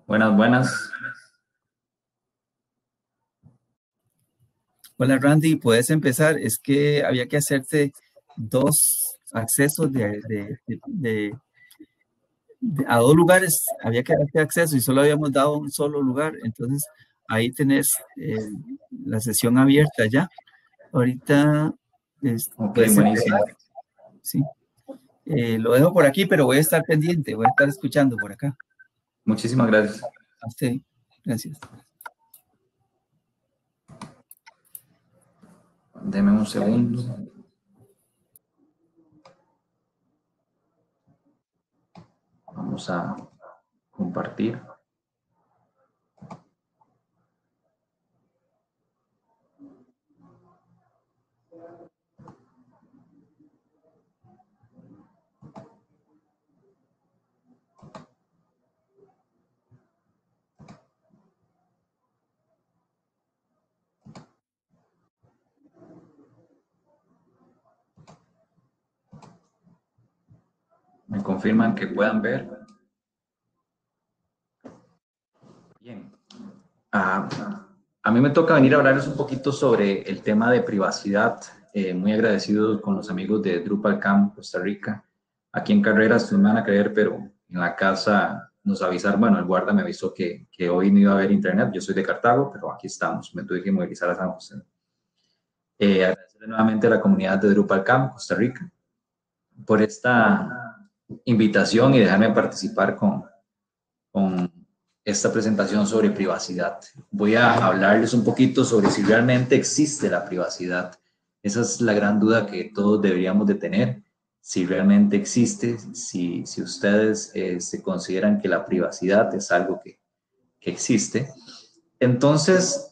Buenas, buenas. Hola Randy, puedes empezar. Es que había que hacerte dos accesos a dos lugares, había que darte acceso y solo habíamos dado un solo lugar. Entonces ahí tenés la sesión abierta ya. Ahorita Ok, puedes buenísimo. empezar, sí. Lo dejo por aquí, pero voy a estar pendiente, voy a estar escuchando por acá. Muchísimas gracias. A usted, gracias. Deme un segundo. Vamos a compartir. Me confirman que puedan ver. Bien. A mí me toca venir a hablarles un poquito sobre el tema de privacidad. Muy agradecido con los amigos de DrupalCamp Costa Rica. Aquí en Carreras, no me van a creer, pero en la casa nos avisaron, bueno, el guarda me avisó que hoy no iba a haber internet. Yo soy de Cartago, pero aquí estamos. Me tuve que movilizar a San José. Agradecerle nuevamente a la comunidad de DrupalCamp Costa Rica por esta invitación y dejarme participar con esta presentación sobre privacidad. Voy a hablarles un poquito sobre si realmente existe la privacidad. Esa es la gran duda que todos deberíamos de tener, si realmente existe, si ustedes se consideran que la privacidad es algo que existe. Entonces,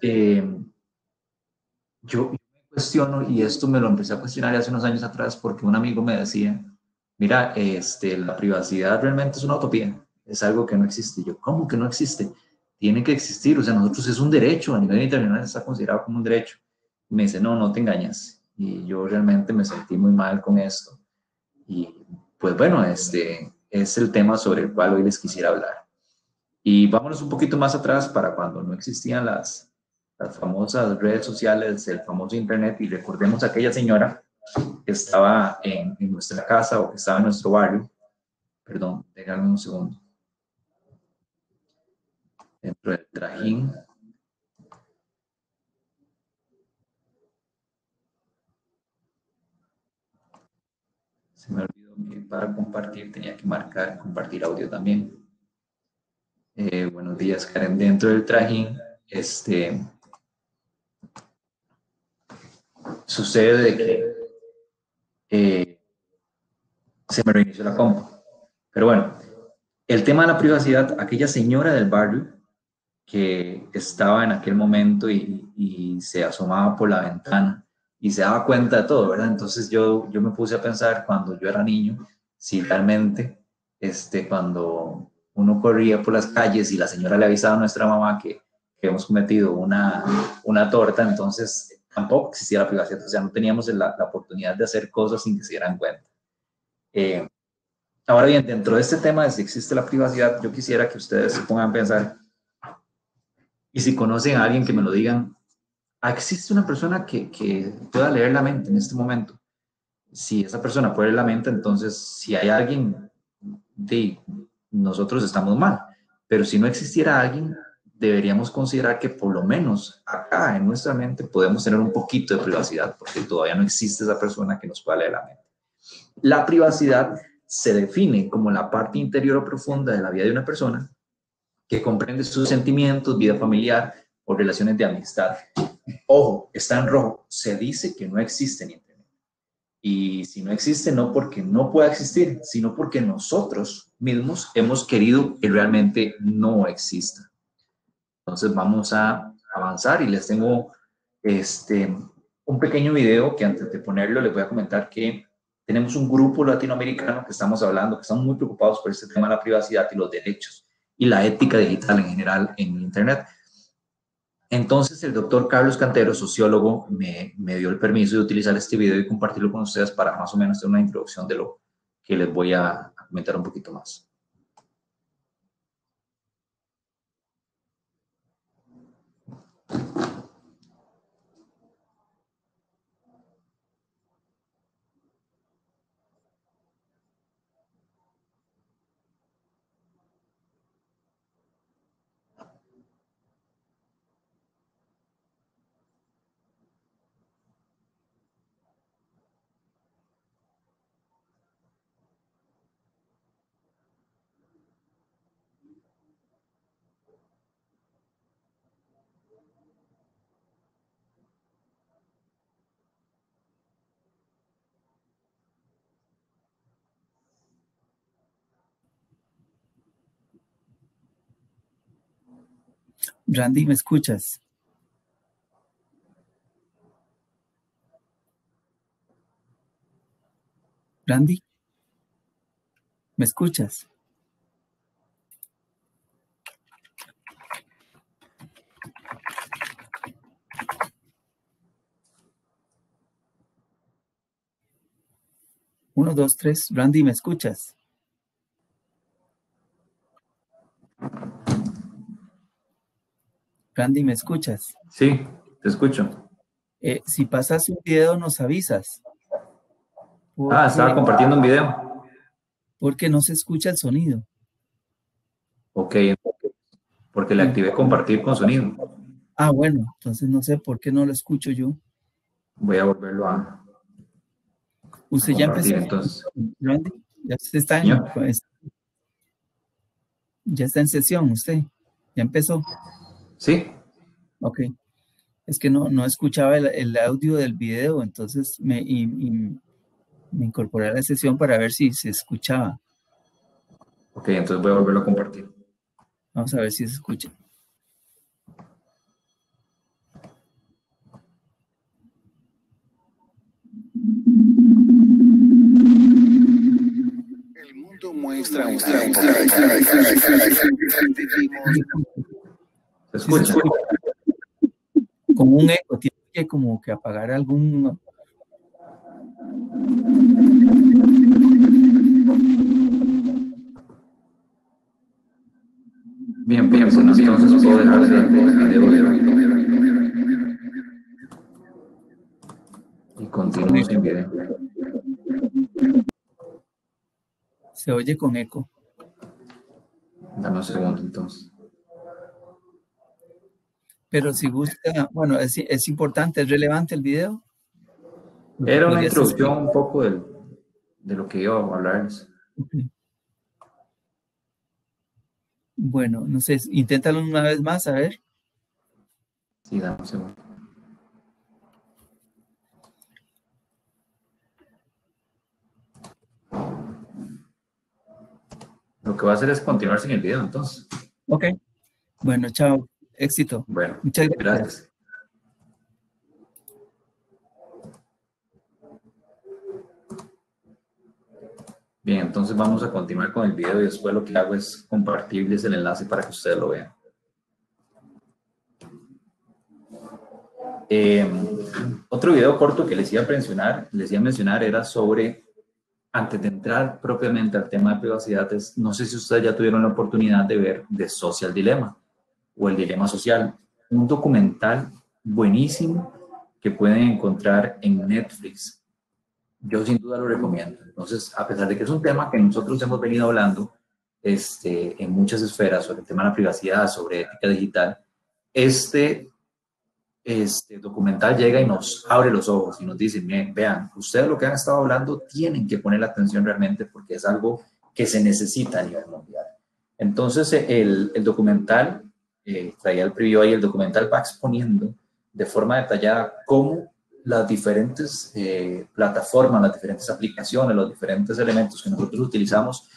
yo me cuestiono, y esto me lo empecé a cuestionar hace unos años atrás, porque un amigo me decía, mira, la privacidad realmente es una utopía, es algo que no existe. Y yo, ¿cómo que no existe? Tiene que existir, o sea, nosotros es un derecho, a nivel internacional está considerado como un derecho. Y me dice, no, no te engañas. Y yo realmente me sentí muy mal con esto. Y pues bueno, este es el tema sobre el cual hoy les quisiera hablar. Y vámonos un poquito más atrás para cuando no existían las famosas redes sociales, el famoso internet, y recordemos a aquella señora que estaba en nuestra casa o que estaba en nuestro barrio. Perdón, déjame un segundo. Dentro del trajín. Se me olvidó que para compartir tenía que marcar compartir audio también. Buenos días, Karen. Dentro del trajín, sucede que se me reinició la compu. Pero bueno, el tema de la privacidad, aquella señora del barrio que estaba en aquel momento y se asomaba por la ventana y se daba cuenta de todo, ¿verdad? Entonces yo me puse a pensar cuando yo era niño, si realmente cuando uno corría por las calles y la señora le avisaba a nuestra mamá que hemos cometido una torta, entonces tampoco existía la privacidad, o sea, no teníamos la oportunidad de hacer cosas sin que se dieran cuenta. Eh, Ahora bien, dentro de este tema de si existe la privacidad, yo quisiera que ustedes se pongan a pensar, y si conocen a alguien que me lo digan, ¿existe una persona que pueda leer la mente en este momento? Si esa persona puede leer la mente, entonces si hay alguien, de, nosotros estamos mal. Pero si no existiera alguien, deberíamos considerar que por lo menos acá en nuestra mente podemos tener un poquito de privacidad, porque todavía no existe esa persona que nos pueda leer la mente. La privacidad se define como la parte interior o profunda de la vida de una persona que comprende sus sentimientos, vida familiar o relaciones de amistad. Ojo, está en rojo. Se dice que no existe en Internet. Y si no existe, no porque no pueda existir, sino porque nosotros mismos hemos querido que realmente no exista. Entonces vamos a avanzar y les tengo un pequeño video que antes de ponerlo les voy a comentar que tenemos un grupo latinoamericano que estamos hablando, que estamos muy preocupados por este tema de la privacidad y los derechos y la ética digital en general en Internet. Entonces el doctor Carlos Cantero, sociólogo, me dio el permiso de utilizar este video y compartirlo con ustedes para más o menos hacer una introducción de lo que les voy a comentar un poquito más. Randy, ¿me escuchas? Randy, ¿me escuchas? Uno, dos, tres. Randy, ¿me escuchas? Randy, ¿me escuchas? Sí, te escucho. Si pasas un video, nos avisas. Estaba Porque, compartiendo un video. porque no se escucha el sonido. Ok, porque le activé compartir con sonido. Bueno, entonces no sé por qué no lo escucho yo. Voy a volverlo a ¿Usted ya empezó, compartir entonces. Randy? Ya está Señor. ya está en sesión usted. ¿Ya empezó? Sí. Ok. Es que no escuchaba el audio del video, entonces me incorporé a la sesión para ver si se escuchaba. Ok, entonces voy a volverlo a compartir. Vamos a ver si se escucha. El mundo muestra un ¿Se escucha? Como un eco, tiene que como que apagar algún... Bien, pues entonces puedo dejar de video y continúo sin video. Se oye con eco. Dame un segundo entonces. Pero si gusta, bueno, es importante, es relevante el video. Era una introducción un poco de lo que iba a hablarles. Okay. Bueno, no sé, inténtalo una vez más, a ver. Sí, dame un segundo. Lo que voy a hacer es continuar sin el video entonces. Ok. Bueno, chao. Éxito. Bueno, muchas gracias. Gracias. Bien, entonces vamos a continuar con el video y después lo que hago es compartirles el enlace para que ustedes lo vean. Otro video corto que les iba a mencionar era sobre, antes de entrar propiamente al tema de privacidad, no sé si ustedes ya tuvieron la oportunidad de ver The Social Dilemma o El Dilema Social, un documental buenísimo que pueden encontrar en Netflix. Yo sin duda lo recomiendo. Entonces, a pesar de que es un tema que nosotros hemos venido hablando en muchas esferas sobre el tema de la privacidad, sobre ética digital, este documental llega y nos abre los ojos y nos dice, vean, ustedes lo que han estado hablando tienen que poner la atención realmente porque es algo que se necesita a nivel mundial. Entonces, el documental, traía el preview ahí, el documental va exponiendo de forma detallada cómo las diferentes plataformas, las diferentes aplicaciones, los diferentes elementos que nosotros utilizamos,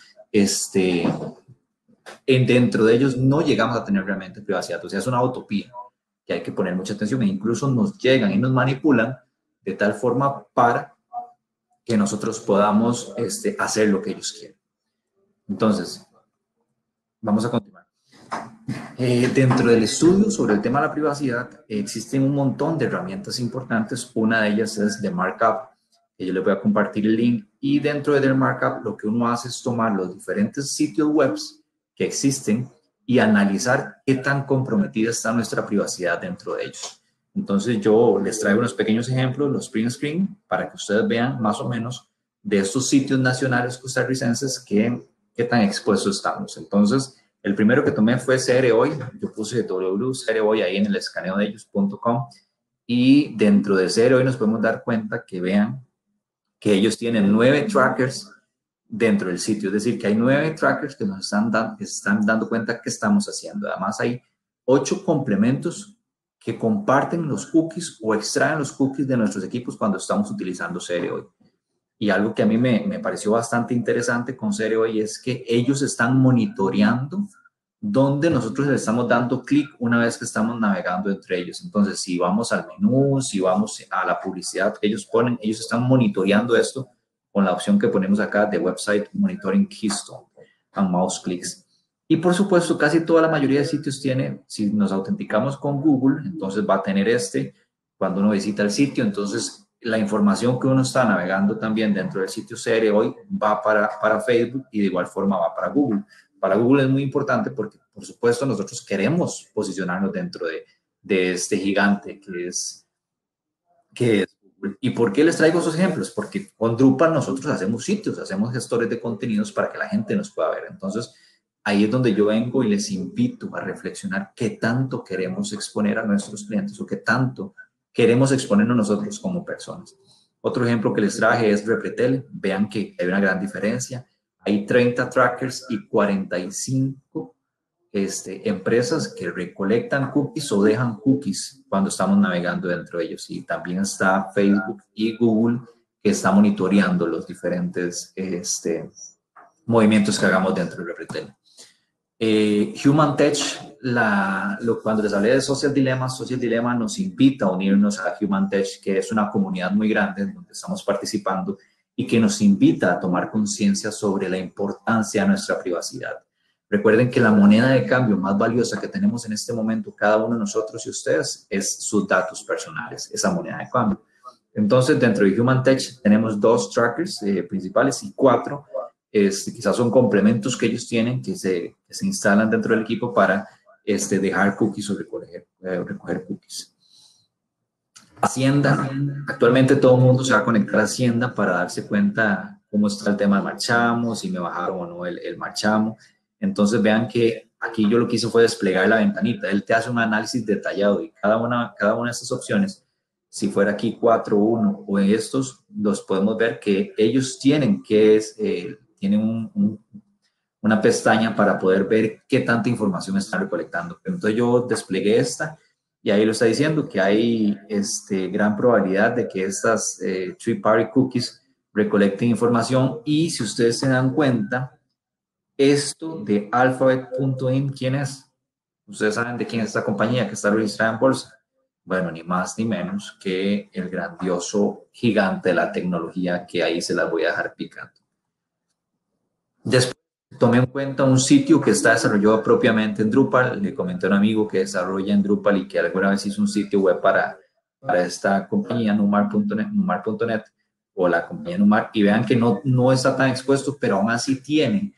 dentro de ellos no llegamos a tener realmente privacidad. O sea, es una utopía que hay que poner mucha atención e incluso nos llegan y nos manipulan de tal forma para que nosotros podamos hacer lo que ellos quieren. Entonces, vamos a continuar. Dentro del estudio sobre el tema de la privacidad, existen un montón de herramientas importantes. Una de ellas es The Markup, que yo les voy a compartir el link. Y dentro de The Markup, lo que uno hace es tomar los diferentes sitios web que existen y analizar qué tan comprometida está nuestra privacidad dentro de ellos. Entonces, yo les traigo unos pequeños ejemplos, los print screen, para que ustedes vean más o menos de estos sitios nacionales costarricenses qué tan expuestos estamos. Entonces, el primero que tomé fue CR Hoy. Yo puse CR Hoy ahí en el escaneo de ellos.com y dentro de CR Hoy nos podemos dar cuenta que vean que ellos tienen 9 trackers dentro del sitio. Es decir, que hay 9 trackers que nos están dando cuenta que estamos haciendo. Además, hay 8 complementos que comparten los cookies o extraen los cookies de nuestros equipos cuando estamos utilizando CR Hoy. Y algo que a mí me pareció bastante interesante con CR Hoy es que ellos están monitoreando donde nosotros le estamos dando clic una vez que estamos navegando entre ellos. Entonces, si vamos al menú, si vamos a la publicidad que ellos ponen, ellos están monitoreando esto con la opción que ponemos acá de Website Monitoring Keystone and Mouse Clicks. Y por supuesto, casi toda la mayoría de sitios tiene, si nos autenticamos con Google, entonces va a tener cuando uno visita el sitio, entonces la información que uno está navegando también dentro del sitio CR hoy va para Facebook y de igual forma va para Google. Para Google es muy importante porque, por supuesto, nosotros queremos posicionarnos dentro de este gigante que es Google. ¿Y por qué les traigo esos ejemplos? Porque con Drupal nosotros hacemos sitios, hacemos gestores de contenidos para que la gente nos pueda ver. Entonces, ahí es donde yo vengo y les invito a reflexionar qué tanto queremos exponer a nuestros clientes o qué tanto queremos exponernos nosotros como personas. Otro ejemplo que les traje es Repretele. Vean que hay una gran diferencia. Hay 30 trackers y 45 empresas que recolectan cookies o dejan cookies cuando estamos navegando dentro de ellos. Y también está Facebook y Google que está monitoreando los diferentes movimientos que hagamos dentro de Repretele. Human Tech, cuando les hablé de Social Dilemma nos invita a unirnos a Human Tech, que es una comunidad muy grande en donde estamos participando y que nos invita a tomar conciencia sobre la importancia de nuestra privacidad. Recuerden que la moneda de cambio más valiosa que tenemos en este momento, cada uno de nosotros y ustedes, es sus datos personales, esa moneda de cambio. Entonces, dentro de Human Tech tenemos 2 trackers principales y 4 quizás son complementos que ellos tienen que se instalan dentro del equipo para dejar cookies o recoger cookies. Hacienda, actualmente todo el mundo se va a conectar a Hacienda para darse cuenta cómo está el tema del marchamo, si me bajaron o no el marchamo. Entonces vean que aquí yo lo que hice fue desplegar la ventanita. Él te hace un análisis detallado y cada una de estas opciones, si fuera aquí 4.1 o en estos, los podemos ver que ellos tienen tienen una pestaña para poder ver qué tanta información están recolectando. Entonces yo desplegué esta y ahí lo está diciendo que hay gran probabilidad de que estas three-party cookies recolecten información y si ustedes se dan cuenta, esto de Alphabet.in, ¿quién es? Ustedes saben de quién es esta compañía que está registrada en bolsa. Bueno, ni más ni menos que el grandioso gigante de la tecnología que ahí se las voy a dejar picando. Después tomé en cuenta un sitio que está desarrollado propiamente en Drupal. Le comenté a un amigo que desarrolla en Drupal y que alguna vez hizo un sitio web para esta compañía, Numar.net o la compañía Numar. Y vean que no está tan expuesto, pero aún así tiene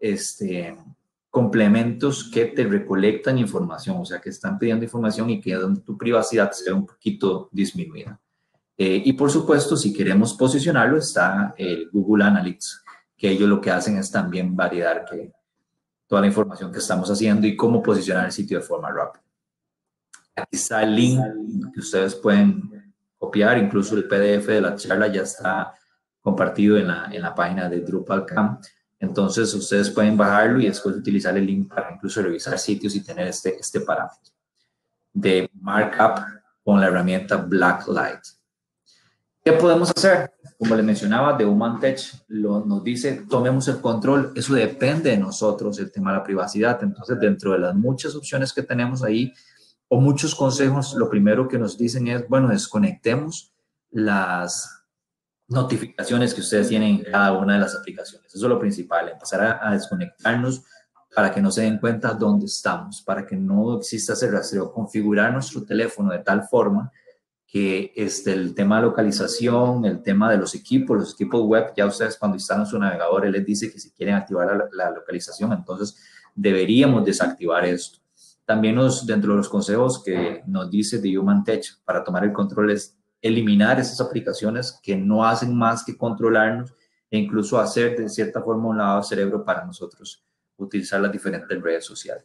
complementos que te recolectan información, o sea, que están pidiendo información y que tu privacidad se ve un poquito disminuida. Y por supuesto, si queremos posicionarlo, está el Google Analytics, que ellos lo que hacen es también validar que toda la información que estamos haciendo y cómo posicionar el sitio de forma rápida. Aquí está el link que ustedes pueden copiar, incluso el PDF de la charla ya está compartido en la página de DrupalCamp. Entonces, ustedes pueden bajarlo y después utilizar el link para incluso revisar sitios y tener este parámetro de markup con la herramienta Blacklight. ¿Qué podemos hacer? Como les mencionaba, de Human Tech nos dice, tomemos el control. Eso depende de nosotros, el tema de la privacidad. Entonces, dentro de las muchas opciones que tenemos ahí, o muchos consejos, lo primero que nos dicen es, bueno, desconectemos las notificaciones que ustedes tienen en cada una de las aplicaciones. Eso es lo principal, empezar a desconectarnos para que no se den cuenta dónde estamos, para que no exista ese rastreo, configurar nuestro teléfono de tal forma que el tema de localización, el tema de los equipos web, ya ustedes cuando instalan su navegador, él les dice que si quieren activar la localización, entonces deberíamos desactivar esto. También dentro de los consejos que nos dice de Human Tech para tomar el control es eliminar esas aplicaciones que no hacen más que controlarnos e incluso hacer de cierta forma un lavado de cerebro para nosotros utilizar las diferentes redes sociales.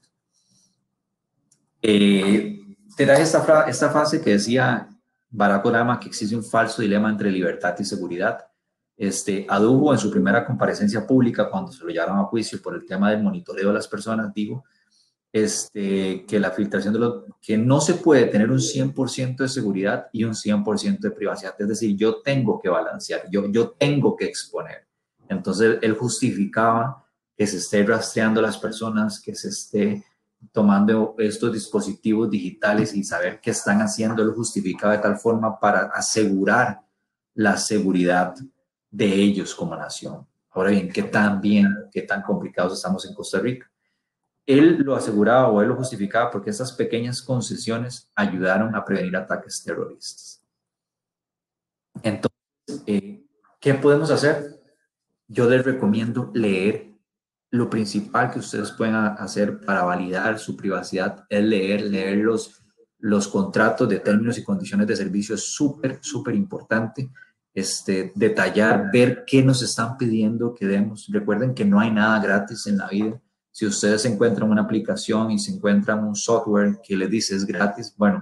Te da esta frase que decía Barack Obama, que existe un falso dilema entre libertad y seguridad. Adujo en su primera comparecencia pública, cuando se lo llevaron a juicio por el tema del monitoreo de las personas, dijo que la filtración que no se puede tener un 100% de seguridad y un 100% de privacidad. Es decir, yo tengo que balancear, yo tengo que exponer. Entonces, él justificaba que se esté rastreando a las personas, que se esté tomando estos dispositivos digitales y saber qué están haciendo lo justificado de tal forma para asegurar la seguridad de ellos como nación. Ahora bien, qué tan complicados estamos en Costa Rica. Él lo aseguraba o él lo justificaba porque esas pequeñas concesiones ayudaron a prevenir ataques terroristas. Entonces, ¿qué podemos hacer? Yo les recomiendo leer. Lo principal que ustedes pueden hacer para validar su privacidad es leer los contratos de términos y condiciones de servicio. Es súper importante. Detallar, ver qué nos están pidiendo que demos. Recuerden que no hay nada gratis en la vida. Si ustedes encuentran una aplicación y se encuentran un software que les dice es gratis, bueno,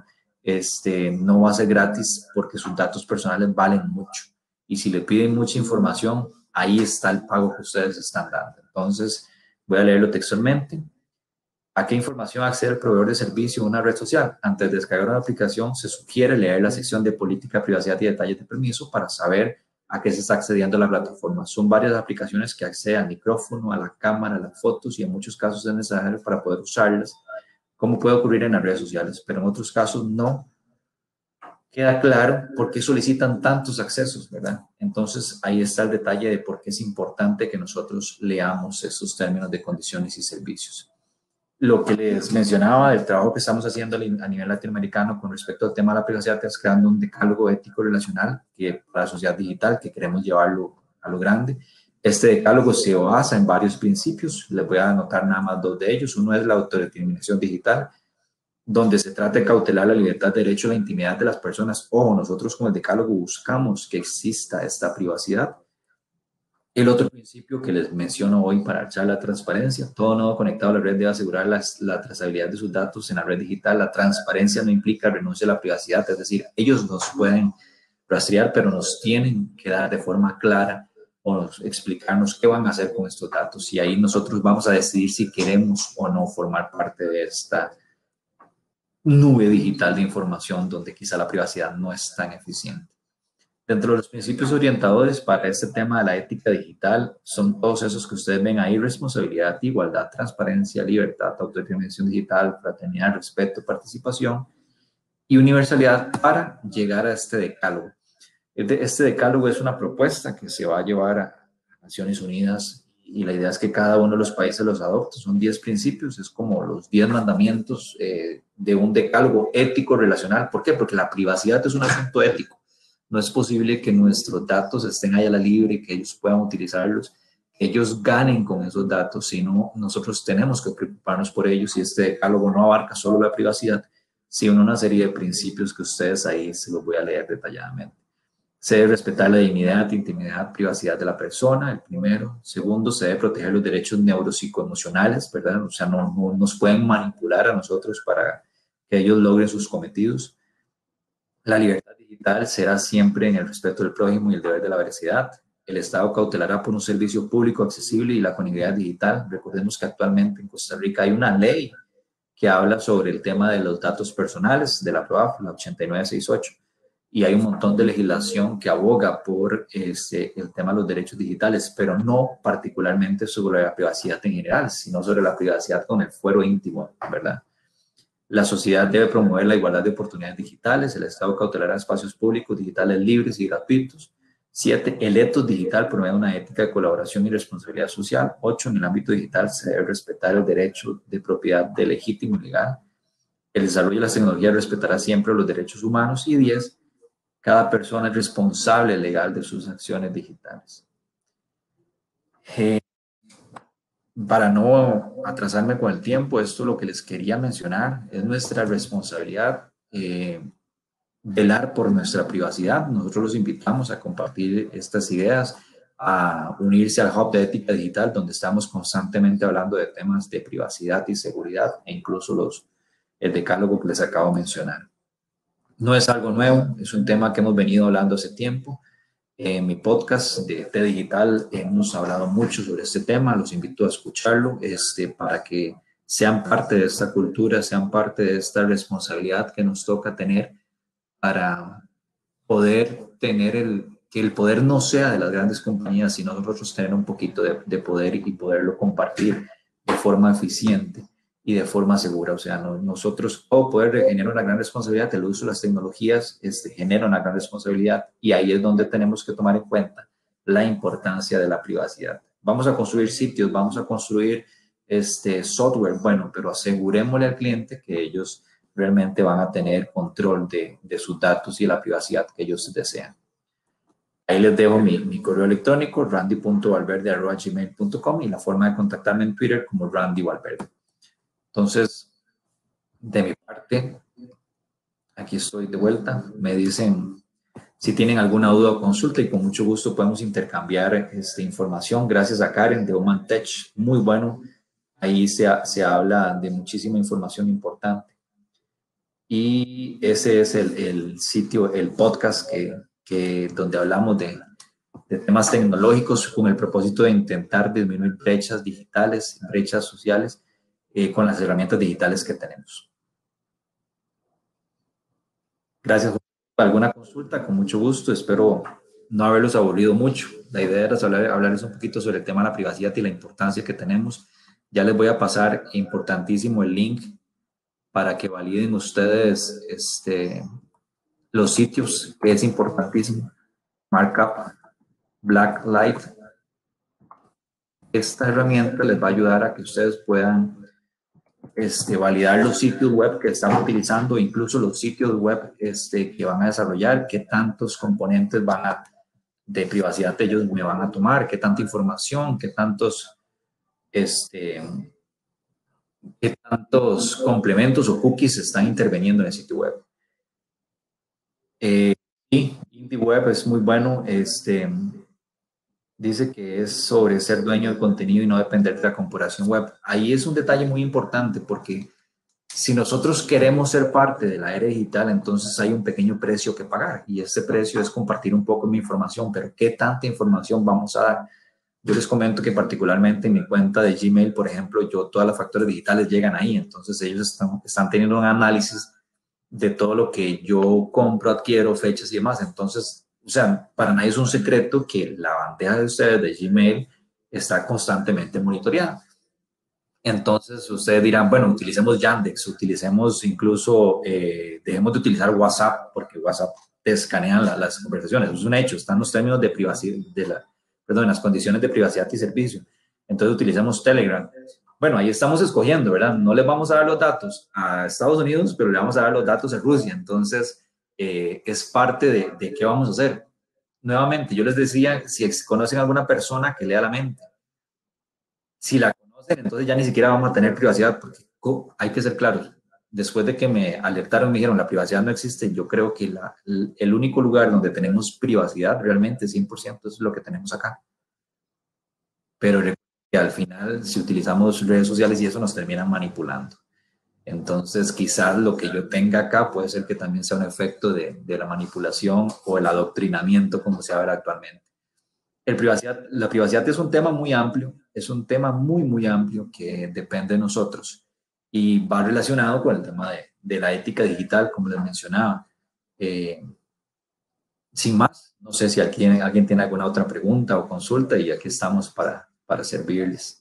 no va a ser gratis porque sus datos personales valen mucho. Y si le piden mucha información, ahí está el pago que ustedes están dando. Entonces, voy a leerlo textualmente. ¿A qué información accede el proveedor de servicio de una red social? Antes de descargar una aplicación, se sugiere leer la sección de política, privacidad y detalles de permiso para saber a qué se está accediendo a la plataforma. Son varias aplicaciones que acceden al micrófono, a la cámara, a las fotos y en muchos casos es necesario para poder usarlas, como puede ocurrir en las redes sociales, pero en otros casos no queda claro por qué solicitan tantos accesos, ¿verdad? Entonces, ahí está el detalle de por qué es importante que nosotros leamos esos términos de condiciones y servicios. Lo que les mencionaba del trabajo que estamos haciendo a nivel latinoamericano con respecto al tema de la privacidad, es creando un decálogo ético relacional que, para la sociedad digital, que queremos llevarlo a lo grande. Este decálogo se basa en varios principios. Les voy a anotar nada más 2 de ellos. Uno es la autodeterminación digital, donde se trata de cautelar la libertad, derecho a la intimidad de las personas. Ojo, nosotros con el decálogo buscamos que exista esta privacidad. El otro principio que les menciono hoy para echar la transparencia: todo nodo conectado a la red debe asegurar la trazabilidad de sus datos en la red digital. La transparencia no implica renuncia a la privacidad, es decir, ellos nos pueden rastrear, pero nos tienen que dar de forma clara o explicarnos qué van a hacer con estos datos, y ahí nosotros vamos a decidir si queremos o no formar parte de esta nube digital de información donde quizá la privacidad no es tan eficiente. Dentro de los principios orientadores para este tema de la ética digital son todos esos que ustedes ven ahí: responsabilidad, igualdad, transparencia, libertad, autodeterminación digital, fraternidad, respeto, participación y universalidad, para llegar a este decálogo. Este decálogo es una propuesta que se va a llevar a Naciones Unidas y la idea es que cada uno de los países los adopte. Son 10 principios, es como los 10 mandamientos de un decálogo ético relacional. ¿Por qué? Porque la privacidad es un asunto ético. No es posible que nuestros datos estén ahí a la libre y que ellos puedan utilizarlos, que ellos ganen con esos datos, sino nosotros tenemos que preocuparnos por ellos, y este decálogo no abarca solo la privacidad, sino una serie de principios que ustedes ahí se los voy a leer detalladamente. Se debe respetar la dignidad, intimidad, privacidad de la persona, el primero. Segundo, se debe proteger los derechos neuropsicoemocionales, ¿verdad? O sea, no nos pueden manipular a nosotros para que ellos logren sus cometidos. La libertad digital será siempre en el respeto del prójimo y el deber de la veracidad. El Estado cautelará por un servicio público accesible y la disponibilidad digital. Recordemos que actualmente en Costa Rica hay una ley que habla sobre el tema de los datos personales de la PROAF, la 8968, y hay un montón de legislación que aboga por el tema de los derechos digitales, pero no particularmente sobre la privacidad en general, sino sobre la privacidad con el fuero íntimo, ¿verdad? La sociedad debe promover la igualdad de oportunidades digitales. El Estado cautelará espacios públicos digitales libres y gratuitos. 7. El ethos digital promueve una ética de colaboración y responsabilidad social. 8. En el ámbito digital se debe respetar el derecho de propiedad de legítimo y legal. El desarrollo de las tecnologías respetará siempre los derechos humanos. Y 10. Cada persona es responsable legal de sus acciones digitales. Para no atrasarme con el tiempo, esto es lo que les quería mencionar. Es nuestra responsabilidad velar por nuestra privacidad. Nosotros los invitamos a compartir estas ideas, a unirse al Hub de Ética Digital, donde estamos constantemente hablando de temas de privacidad y seguridad, e incluso el decálogo que les acabo de mencionar. No es algo nuevo, es un tema que hemos venido hablando hace tiempo. En mi podcast de T Digital hemos hablado mucho sobre este tema. Los invito a escucharlo para que sean parte de esta cultura, sean parte de esta responsabilidad que nos toca tener para poder tener que el poder no sea de las grandes compañías, sino nosotros tener un poquito de poder y poderlo compartir de forma eficiente y de forma segura. O sea, nosotros, poder genera una gran responsabilidad, el uso de las tecnologías genera una gran responsabilidad, y ahí es donde tenemos que tomar en cuenta la importancia de la privacidad. Vamos a construir sitios, vamos a construir software, bueno, pero asegurémosle al cliente que ellos realmente van a tener control de sus datos y la privacidad que ellos desean. Ahí les dejo mi correo electrónico, randy.valverde@gmail.com, y la forma de contactarme en Twitter como Randy Valverde. Entonces, de mi parte, aquí estoy de vuelta. Me dicen si tienen alguna duda o consulta, y con mucho gusto podemos intercambiar información. Gracias a Karen de Oman Tech, muy bueno. Ahí se habla de muchísima información importante. Y ese es el sitio, el podcast donde hablamos de temas tecnológicos con el propósito de intentar disminuir brechas digitales, brechas sociales, con las herramientas digitales que tenemos. Gracias por alguna consulta, con mucho gusto. Espero no haberlos aburrido mucho. La idea era hablarles un poquito sobre el tema de la privacidad y la importancia que tenemos. Ya les voy a pasar importantísimo el link para que validen ustedes los sitios, que es importantísimo. Markup, Blacklight. Esta herramienta les va a ayudar a que ustedes puedan validar los sitios web que están utilizando, incluso los sitios web que van a desarrollar, qué tantos componentes de privacidad ellos me van a tomar, qué tanta información, qué tantos complementos o cookies están interviniendo en el sitio web. Y IndieWeb es muy bueno. Dice que es sobre ser dueño del contenido y no depender de la computación web. Ahí es un detalle muy importante, porque si nosotros queremos ser parte de la era digital, entonces hay un pequeño precio que pagar, y ese precio es compartir un poco mi información. Pero ¿qué tanta información vamos a dar? Yo les comento que particularmente en mi cuenta de Gmail, por ejemplo, todas las factores digitales llegan ahí, entonces ellos están teniendo un análisis de todo lo que yo compro, adquiero, fechas y demás. Entonces, o sea, para nadie es un secreto que la bandeja de ustedes de Gmail está constantemente monitoreada. Entonces, ustedes dirán, bueno, utilicemos Yandex, utilicemos incluso, dejemos de utilizar WhatsApp, porque WhatsApp te escanean las conversaciones. Eso es un hecho, están los términos de privacidad, las condiciones de privacidad y servicio. Entonces, utilicemos Telegram. Bueno, ahí estamos escogiendo, ¿verdad? No les vamos a dar los datos a Estados Unidos, pero le vamos a dar los datos a Rusia. Entonces, es parte de qué vamos a hacer. Nuevamente, yo les decía, si conocen a alguna persona que lea la mente. Si la conocen, entonces ya ni siquiera vamos a tener privacidad, porque hay que ser claros. Después de que me alertaron, me dijeron, la privacidad no existe. Yo creo que el único lugar donde tenemos privacidad realmente 100% es lo que tenemos acá. Pero que al final, si utilizamos redes sociales y eso, nos terminan manipulando. Entonces, quizás lo que yo tenga acá puede ser que también sea un efecto de la manipulación o el adoctrinamiento, como se habla actualmente. La privacidad es un tema muy amplio, es un tema muy, muy amplio que depende de nosotros, y va relacionado con el tema de la ética digital, como les mencionaba. Sin más, no sé si alguien tiene alguna otra pregunta o consulta, y aquí estamos para servirles.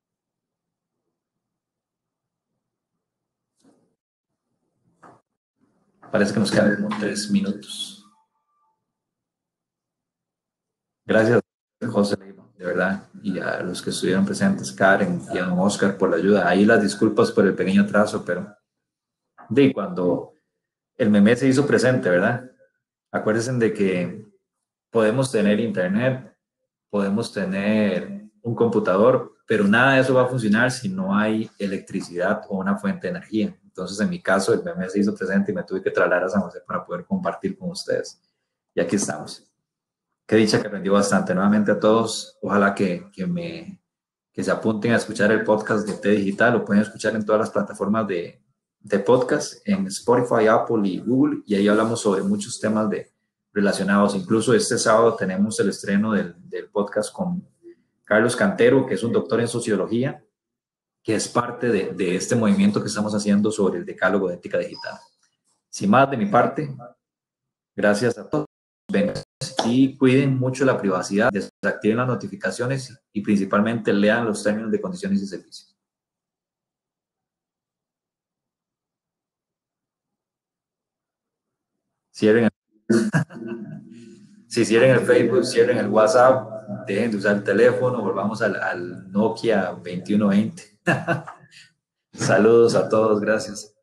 Parece que nos quedan como 3 minutos. Gracias, José, de verdad, y a los que estuvieron presentes, Karen y a don Oscar, por la ayuda. Ahí las disculpas por el pequeño atraso, pero cuando el meme se hizo presente, ¿verdad? Acuérdense de que podemos tener internet, podemos tener un computador, pero nada de eso va a funcionar si no hay electricidad o una fuente de energía. Entonces, en mi caso, el meme se hizo presente y me tuve que trasladar a San José para poder compartir con ustedes. Y aquí estamos. Qué dicha que aprendió bastante. Nuevamente a todos, ojalá que se apunten a escuchar el podcast de T Digital. Lo pueden escuchar en todas las plataformas de podcast, en Spotify, Apple y Google, y ahí hablamos sobre muchos temas relacionados. Incluso este sábado tenemos el estreno del podcast con Carlos Cantero, que es un doctor en sociología, que es parte de este movimiento que estamos haciendo sobre el decálogo de ética digital. Sin más de mi parte, gracias a todos. Venga. y cuiden mucho la privacidad, desactiven las notificaciones y principalmente lean los términos de condiciones y servicios. Cierren si cierren el Facebook, cierren el WhatsApp, dejen de usar el teléfono, volvamos al Nokia 2120. Saludos a todos, gracias.